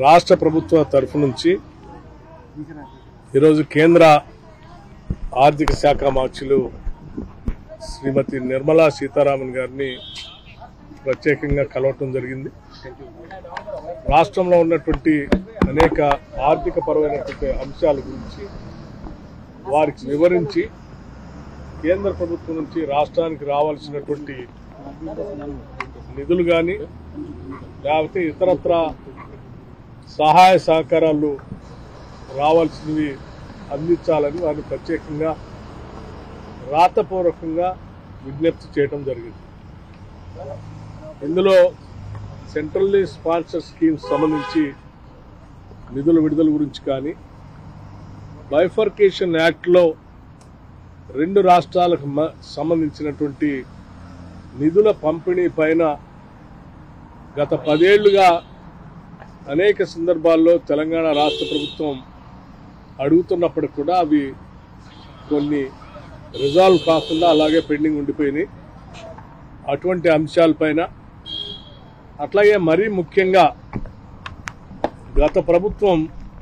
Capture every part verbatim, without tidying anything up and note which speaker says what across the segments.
Speaker 1: రాష్ట్ర ప్రభుత్వ తరఫు నుంచి ఈరోజు కేంద్ర ఆర్థిక శాఖ మంత్రులు శ్రీమతి నిర్మలా సీతారామన్ గారిని ప్రత్యేకంగా కలవటం జరిగింది. రాష్ట్రంలో ఉన్నటువంటి అనేక ఆర్థిక పరమైనటువంటి అంశాల గురించి వారికి వివరించి కేంద్ర ప్రభుత్వం నుంచి రాష్ట్రానికి రావాల్సినటువంటి నిధులు కానీ లేకపోతే ఇతరత్ర సహాయ సహకారాలు రావాల్సినవి అందించాలని వారిని ప్రత్యేకంగా రాతపూర్వకంగా విజ్ఞప్తి చేయడం జరిగింది. ఇందులో సెంట్రల్లీ స్పాన్సర్ స్కీమ్స్ సంబంధించి నిధుల విడుదల గురించి కానీ, బైఫర్కేషన్ యాక్ట్లో రెండు రాష్ట్రాలకు సంబంధించినటువంటి నిధుల పంపిణీ పైన గత పదేళ్లుగా అనేక సందర్భాల్లో తెలంగాణ రాష్ట్ర ప్రభుత్వం అడుగుతున్నప్పటికి కూడా అవి కొన్ని రిజాల్వ్ కాకుండా అలాగే పెండింగ్ ఉండిపోయినాయి. అటువంటి అంశాలపైన అట్లాగే మరీ ముఖ్యంగా గత ప్రభుత్వం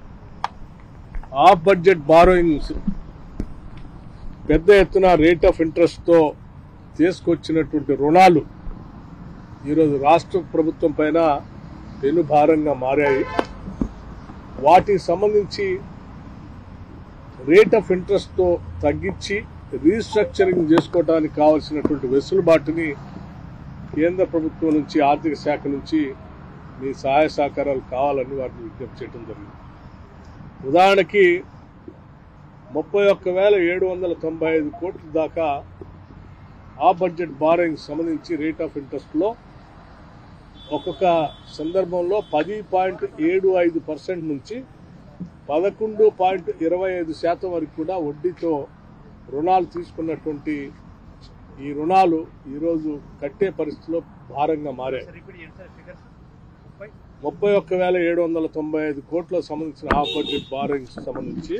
Speaker 1: ఆఫ్ బడ్జెట్ బారోయింగ్స్ పెద్ద ఎత్తున రేట్ ఆఫ్ ఇంట్రెస్ట్తో తీసుకొచ్చినటువంటి రుణాలు ఈరోజు రాష్ట్ర ప్రభుత్వం పైన పెనుభారంగా మారాయి. వాటికి సంబంధించి రేట్ ఆఫ్ ఇంట్రెస్ట్తో తగ్గించి రీస్ట్రక్చరింగ్ చేసుకోవడానికి కావాల్సినటువంటి వెసులుబాటుని కేంద్ర ప్రభుత్వం నుంచి, ఆర్థిక శాఖ నుంచి మీ సహాయ సహకారాలు కావాలని వారిని విజ్ఞప్తి చేయడం జరిగింది. ఉదాహరణకి ముప్పై ఒక్క వేల ఏడు వందల తొంభై ఐదు కోట్ల దాకా ఆ బడ్జెట్ బారోయింగ్ సంబంధించి రేట్ ఆఫ్ ఇంట్రెస్ట్లో ఒక్కొక్క సందర్భంలో పది పాయింట్ ఏడు ఐదు పర్సెంట్ నుంచి పదకొండు పాయింట్ ఇరవై ఐదు శాతం వరకు కూడా వడ్డీతో రుణాలు తీసుకున్నటువంటి ఈ రుణాలు ఈరోజు కట్టే పరిస్థితిలో భారంగా మారాయి. ముప్పై ఒక్క వేల ఏడు వందల తొంభై ఐదు కోట్లకు సంబంధించిన ఆఫ్ బడ్జెట్ బారోయింగ్స్ సంబంధించి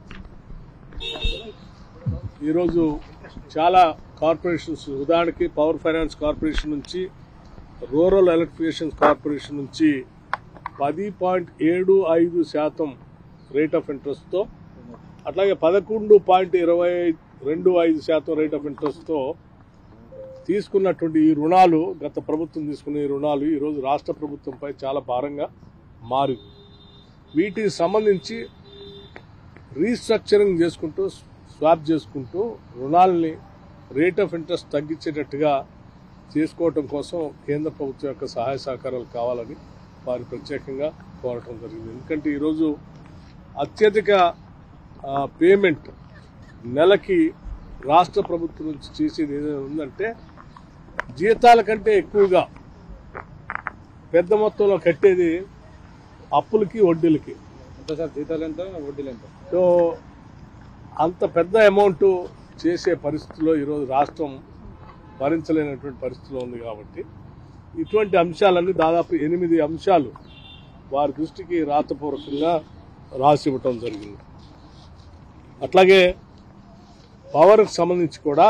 Speaker 1: ఈరోజు చాలా కార్పొరేషన్స్, ఉదాహరణకి పవర్ ఫైనాన్స్ కార్పొరేషన్ నుంచి, రూరల్ ఎలక్ట్రిఫికేషన్ కార్పొరేషన్ నుంచి పది పాయింట్ ఏడు ఐదు శాతం రేట్ ఆఫ్ ఇంట్రెస్ట్తో, అట్లాగే పదకొండు పాయింట్ ఇరవై రెండు ఐదు శాతం రేట్ ఆఫ్ ఇంట్రెస్ట్తో తీసుకున్నటువంటి ఈ రుణాలు, గత ప్రభుత్వం తీసుకున్న ఈ రుణాలు ఈరోజు రాష్ట్ర ప్రభుత్వంపై చాలా భారంగా మారింది. వీటికి సంబంధించి రీస్ట్రక్చరింగ్ చేసుకుంటూ, స్వాప్ చేసుకుంటూ రుణాలని రేట్ ఆఫ్ ఇంట్రెస్ట్ తగ్గించేటట్టుగా చేసుకోవటం కోసం కేంద్ర ప్రభుత్వం యొక్క సహాయ సహకారాలు కావాలని వారు ప్రత్యేకంగా కోరటం జరిగింది. ఎందుకంటే ఈరోజు అత్యధిక పేమెంట్ నెలకి రాష్ట్ర ప్రభుత్వం నుంచి చేసేది ఏదైనా ఉందంటే జీతాల కంటే ఎక్కువగా పెద్ద మొత్తంలో కట్టేది అప్పులకి, వడ్డీలకి.
Speaker 2: జీతాలు ఎంత, వడ్డీలు ఎంత?
Speaker 1: సో అంత పెద్ద అమౌంట్ చేసే పరిస్థితుల్లో ఈరోజు రాష్ట్రం భరించలేనటువంటి పరిస్థితిలో ఉంది. కాబట్టి ఇటువంటి అంశాలన్నీ దాదాపు ఎనిమిది అంశాలు వారి దృష్టికి రాతపూర్వకంగా రాసి ఇవ్వటం జరిగింది. అట్లాగే పవర్కి సంబంధించి కూడా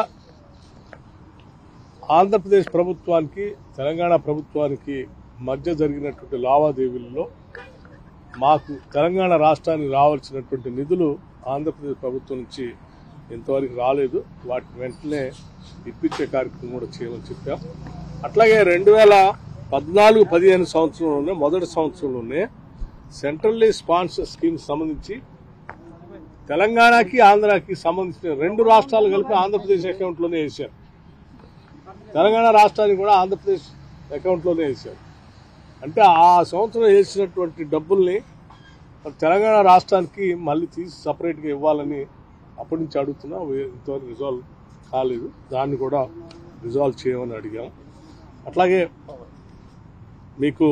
Speaker 1: ఆంధ్రప్రదేశ్ ప్రభుత్వానికి, తెలంగాణ ప్రభుత్వానికి మధ్య జరిగినటువంటి లావాదేవీలలో మాకు తెలంగాణ రాష్ట్రానికి రావాల్సినటువంటి నిధులు ఆంధ్రప్రదేశ్ ప్రభుత్వం నుంచి ఇంతవరకు రాలేదు. వాటిని వెంటనే ఇప్పించే కార్యక్రమం కూడా చేయమని చెప్పాం. అట్లాగే రెండు వేల పద్నాలుగు పదిహేను సంవత్సరంలోనే, మొదటి సంవత్సరంలోనే సెంట్రల్లీ స్పాన్సర్ స్కీమ్ సంబంధించి తెలంగాణకి, ఆంధ్రాకి సంబంధించిన రెండు రాష్ట్రాలు కలిపి ఆంధ్రప్రదేశ్ అకౌంట్లోనే వేశారు. తెలంగాణ రాష్ట్రానికి కూడా ఆంధ్రప్రదేశ్ అకౌంట్లోనే వేశారు. అంటే ఆ సంవత్సరం వేసినటువంటి డబ్బుల్ని తెలంగాణ రాష్ట్రానికి మళ్ళీ తీసి సపరేట్గా ఇవ్వాలని అప్పటి నుంచి అడుగుతున్నా, ఇంతవరకు రిజాల్వ్ కాలేదు. దాన్ని కూడా రిజాల్వ్ చేయమని అడిగాం. అట్లాగే మీకు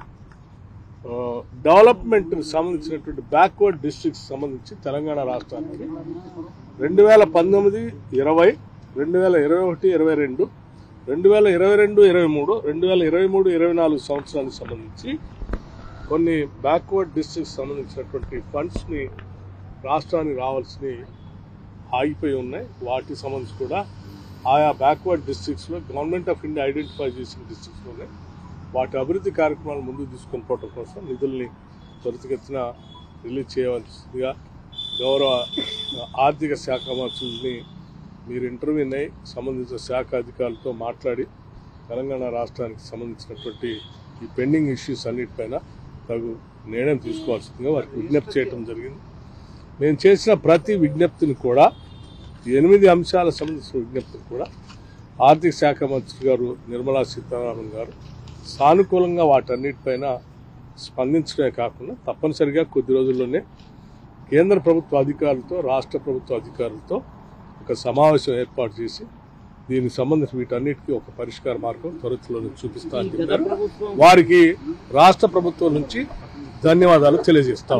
Speaker 1: డెవలప్మెంట్ సంబంధించినటువంటి బ్యాక్వర్డ్ డిస్ట్రిక్ట్స్ సంబంధించి తెలంగాణ రాష్ట్రానికి రెండు వేల పంతొమ్మిది ఇరవై రెండు వేల ఇరవై ఒకటి ఇరవై రెండు రెండు వేల ఇరవై రెండు ఇరవై మూడు రెండు వేల ఇరవై మూడు ఇరవై నాలుగు సంవత్సరానికి సంబంధించి కొన్ని బ్యాక్వర్డ్ డిస్ట్రిక్ట్స్ సంబంధించినటువంటి ఫండ్స్ని రాష్ట్రానికి రావాల్సినవి ఆగిపోయి ఉన్నాయి. వాటికి సంబంధించి కూడా ఆయా బ్యాక్వర్డ్ డిస్ట్రిక్ట్స్లో గవర్నమెంట్ ఆఫ్ ఇండియా ఐడెంటిఫై చేసిన డిస్ట్రిక్ట్స్లోనే వాటి అభివృద్ధి కార్యక్రమాలు ముందుకు తీసుకొని పోవడం కోసం నిధుల్ని త్వరితగతిన రిలీజ్ చేయవలసిందిగా గౌరవ ఆర్థిక శాఖ మంత్రుల్ని మీరు ఇంటర్వ్యూ అయి సంబంధించిన శాఖ అధికారులతో మాట్లాడి తెలంగాణ రాష్ట్రానికి సంబంధించినటువంటి ఈ పెండింగ్ ఇష్యూస్ అన్నిటిపైన తగు నిర్ణయం తీసుకోవాల్సిందిగా వారికి విజ్ఞప్తి చేయడం జరిగింది. మేము చేసిన ప్రతి విజ్ఞప్తిని కూడా ఎనిమిది అంశాల సంబంధించిన విజ్ఞప్తిని కూడా ఆర్థిక శాఖ మంత్రి గారు నిర్మలా సీతారామన్ గారు సానుకూలంగా వాటన్నిటిపైన స్పందించడమే కాకుండా తప్పనిసరిగా కొద్ది రోజుల్లోనే కేంద్ర ప్రభుత్వ అధికారులతో రాష్ట్ర ప్రభుత్వ అధికారులతో ఒక సమావేశం ఏర్పాటు చేసి దీనికి సంబంధించి వీటన్నిటికీ ఒక పరిష్కార మార్గం త్వరలోనే చూపిస్తానని చెప్పారు. వారికి రాష్ట్ర ప్రభుత్వం నుంచి ధన్యవాదాలు తెలియజేస్తాం.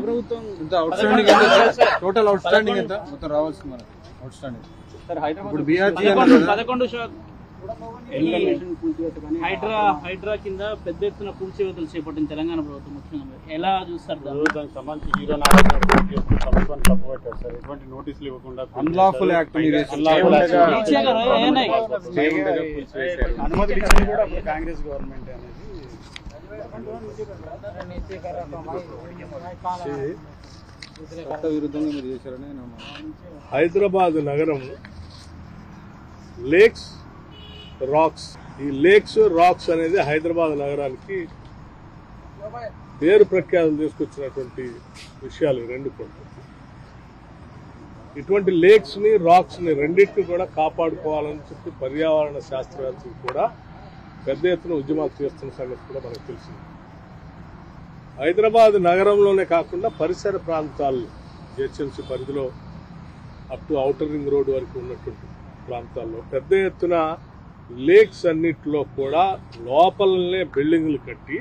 Speaker 2: టోటల్ అవుట్ స్టాండింగ్ ఎంత మొత్తం రావాల్సింది మనకి అవుట్ స్టాండింగ్ ఇప్పుడు బీఆర్జీ
Speaker 3: పదకొండు హైడ్రా హైడ్రా కింద పెద్ద ఎత్తున కూల్చివేతలు చేపట్టింది తెలంగాణ ప్రభుత్వం. ముఖ్యంగా ఎలా చూస్తారు దానికి సంబంధించి హీరో ప్రభుత్వాన్ని తప్పుపట్టారు సార్. ఎటువంటి నోటీసులు ఇవ్వకుండా
Speaker 2: అన్లాఫుల్
Speaker 3: అనుమతులు కూడా కాంగ్రెస్ గవర్నమెంట్
Speaker 2: చట్ట విరుద్ధంగా మీరు చేశారని
Speaker 1: హైదరాబాద్ నగరం లేక్స్ రాక్స్ ఈ లేక్స్ రాక్స్ అనేది హైదరాబాద్ నగరానికి పేరు ప్రఖ్యాతులు తీసుకొచ్చినటువంటి విషయాలు రెండు కూడా. ఇటువంటి లేక్స్ ని రాక్స్ ని రెండింటిని కూడా కాపాడుకోవాలని చెప్పి పర్యావరణ శాస్త్రవేత్తలు కూడా పెద్ద ఎత్తున ఉద్యమాలు చేస్తున్న సంగతి కూడా మనకు తెలిసింది. హైదరాబాద్ నగరంలోనే కాకుండా పరిసర ప్రాంతాల్లో జిహెచ్ఎంసీ పరిధిలో up to outer ring road వరకు ఉన్నటువంటి ప్రాంతాల్లో పెద్ద ఎత్తున లేక్స్ అన్నిటిలో కూడా లోపలనే బిల్డింగ్లు కట్టి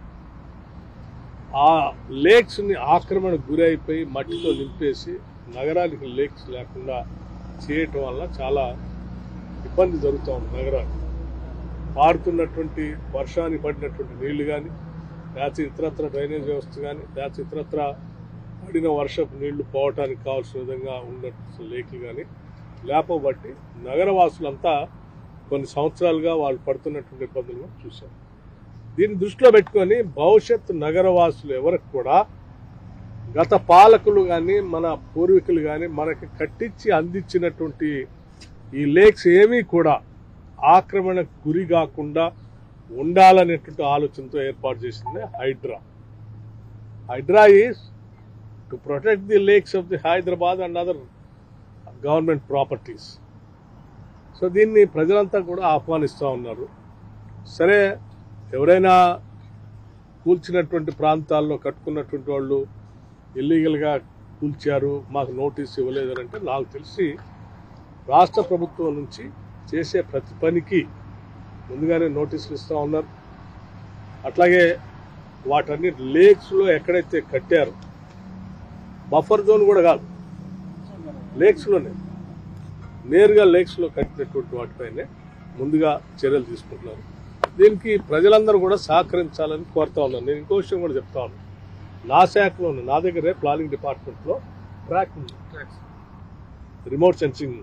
Speaker 1: ఆ లేక్స్ ని ఆక్రమణకు గురి అయిపోయి మట్టితో నింపేసి నగరానికి లేక్స్ లేకుండా చేయటం వల్ల చాలా ఇబ్బంది జరుగుతూ ఉంది. నగరానికి పారుతున్నటువంటి వర్షానికి పడినటువంటి నీళ్లు కానీ లేకపోతే ఇతరత్ర డ్రైనేజ్ వ్యవస్థ కానీ లేకపోతే ఇతరత్ర పడిన వర్షపు నీళ్లు పోవటానికి కావాల్సిన విధంగా ఉన్నటువంటి లేకులు కానీ లేపబట్టి నగరవాసులంతా కొన్ని సంవత్సరాలుగా వాళ్ళు పడుతున్నటువంటి ఇబ్బందులు చూశారు. దీన్ని దృష్టిలో పెట్టుకొని భవిష్యత్ నగరవాసులు ఎవరికి కూడా గత పాలకులు కానీ మన పూర్వీకులు కానీ మనకి కట్టించి అందించినటువంటి ఈ లేక్స్ ఏమీ కూడా ఆక్రమణకు గురి కాకుండా ఉండాలనేటువంటి ఆలోచనతో ఏర్పాటు చేసింది Hydraa. Hydraa is to protect the lakes of the Hyderabad and other government properties. So దీన్ని ప్రజలంతా కూడా ఆహ్వానిస్తూ ఉన్నారు. సరే, ఎవరైనా కూల్చినటువంటి ప్రాంతాల్లో కట్టుకున్నటువంటి వాళ్ళు ఇల్లీగల్గా కూల్చారు, మాకు నోటీస్ ఇవ్వలేదు అంటే నాకు తెలిసి రాష్ట్ర ప్రభుత్వం నుంచి చేసే ప్రతి పనికి ముందుగానే నోటీసులు ఇస్తూ ఉన్నారు. అట్లాగే వాటన్ని లేక్స్లో ఎక్కడైతే కట్టారో బఫర్ జోన్ కూడా కాదు, లేక్స్లోనే నేరుగా లేక్స్లో కట్టినటువంటి వాటిపైనే ముందుగా చర్యలు తీసుకుంటున్నారు. దీనికి ప్రజలందరూ కూడా సహకరించాలని కోరుతా ఉన్నాను. నేను ఇంకో విషయం కూడా చెప్తా ఉన్నాను. నా శాఖలోనే నా దగ్గరే ప్లానింగ్ డిపార్ట్మెంట్లో ట్రాక్ ఉంది, రిమోట్ సెన్సింగ్.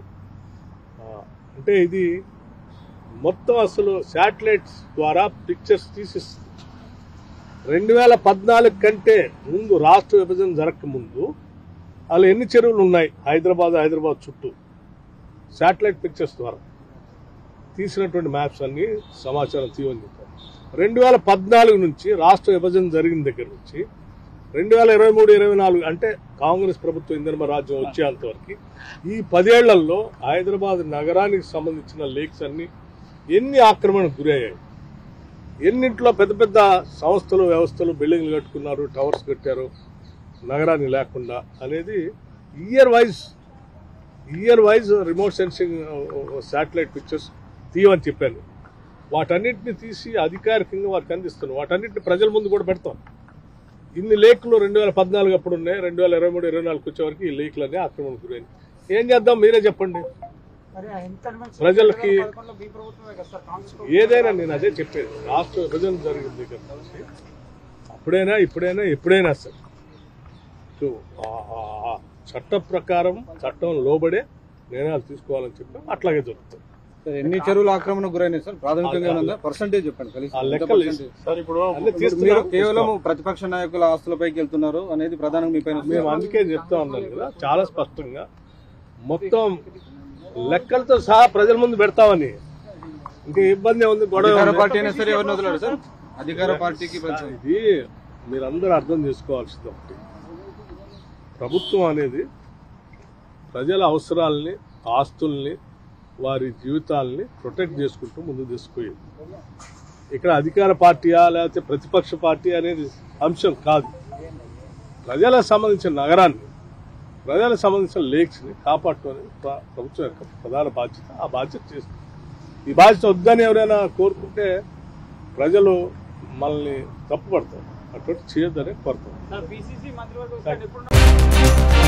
Speaker 1: అంటే ఇది మొత్తం అసలు శాటిలైట్స్ ద్వారా పిక్చర్స్ తీసిస్తుంది. రెండు వేల పద్నాలుగు కంటే ముందు రాష్ట్ర విభజన జరగక ముందు అలా ఎన్ని చెరువులు ఉన్నాయి హైదరాబాద్ హైదరాబాద్ చుట్టూ శాటిలైట్ పిక్చర్స్ ద్వారా తీసినటువంటి మ్యాప్స్ అన్ని సమాచారం తీయని చెప్పారు. రెండు వేల పద్నాలుగు నుంచి రాష్ట్ర విభజన జరిగిన దగ్గర నుంచి రెండు వేల ఇరవై మూడు ఇరవై నాలుగు అంటే కాంగ్రెస్ ప్రభుత్వం ఇంధన రాజ్యం వచ్చేంత వరకు ఈ పదేళ్లలో హైదరాబాద్ నగరానికి సంబంధించిన లేక్స్ అన్ని ఎన్ని ఆక్రమణకు గురయ్యాయి, ఎన్నింటిలో పెద్ద పెద్ద సంస్థలు వ్యవస్థలు బిల్డింగ్లు కట్టుకున్నారు, టవర్స్ కట్టారు నగరాన్ని లేకుండా అనేది year wise year wise remote sensing satellite pictures తీయమని చెప్పాను. వాటన్నిటిని తీసి అధికారికంగా వారికి అందిస్తున్నాం. వాటన్నిటిని ప్రజల ముందు కూడా పెడతాం. ఇన్ని లేకులు రెండు వేల పద్నాలుగు అప్పుడు ఉన్నాయి, రెండు వేల ఇరవై మూడు ఇరవై నాలుగు వచ్చేవరకు ఈ లేకులన్నీ ఆక్రమణకు గురైంది. ఏం చేద్దాం మీరే చెప్పండి. ప్రజలకి ఏదైనా నేను అదే చెప్పేది, రాష్ట్ర విభజన జరిగిన దగ్గర నుంచి అప్పుడైనా ఇప్పుడైనా ఎప్పుడైనా సార్ చట్ట ప్రకారం చట్టం లోబడే నిర్ణయాలు తీసుకోవాలని చెప్పి అట్లాగే జరుగుతుంది.
Speaker 2: సార్ ఎన్ని చెరువుల ఆక్రమణకు గురైనాయి సార్ ప్రాథమికంగా ఉందా పర్సంటేజ్ చెప్పండి కలిసి
Speaker 1: ఆ
Speaker 2: ఎంత
Speaker 1: లెక్కలు
Speaker 2: percentage?
Speaker 1: సార్ ఇప్పుడు
Speaker 2: మీరు- మీరు కేవలం ప్రతిపక్ష నాయకుల ఆస్తులపైకి వెళ్తున్నారు అనేది ప్రధానంగా మీ పైన
Speaker 1: మేము అందుకే చెప్తా ఉన్నాం కదా చాలా స్పష్టంగా మొత్తం లెక్కలతో సహా ప్రజల ముందు పెడతామని. ఇంకా ఇబ్బంది ఉంది, గొడవ
Speaker 2: అధికార
Speaker 1: ఉంది.
Speaker 2: పార్టీ అయినా సరే ఎవరిని వదలరు సార్ అధికార పార్టీకి ప్రతి-
Speaker 1: ఇది మీరందరూ అర్థం చేసుకోవాల్సింది ఒకటి, ప్రభుత్వం అనేది ప్రజల అవసరాలని, ఆస్తుల్ని, వారి జీవితాలని ప్రొటెక్ట్ చేసుకుంటూ ముందుకు తీసుకుపోయేది. ఇక్కడ అధికార పార్టీయా లేకపోతే ప్రతిపక్ష పార్టీ అనేది అంశం కాదు. ప్రజలకు సంబంధించిన నగరాన్ని, ప్రజలకు సంబంధించిన లేక్స్ని కాపాడటం అనేది ప్ర- ప్రభుత్వం యొక్క ప్రధాన బాధ్యత. ఆ బాధ్యత చేస్తుంది. ఈ బాధ్యత వద్దని ఎవరైనా కోరుకుంటే ప్రజలు మనల్ని తప్పుపడతారు. అటువంటి చేయొద్దనే కోరుతాం.
Speaker 3: సార్, పిసిసి మంత్రివర్గం ఎప్పుడు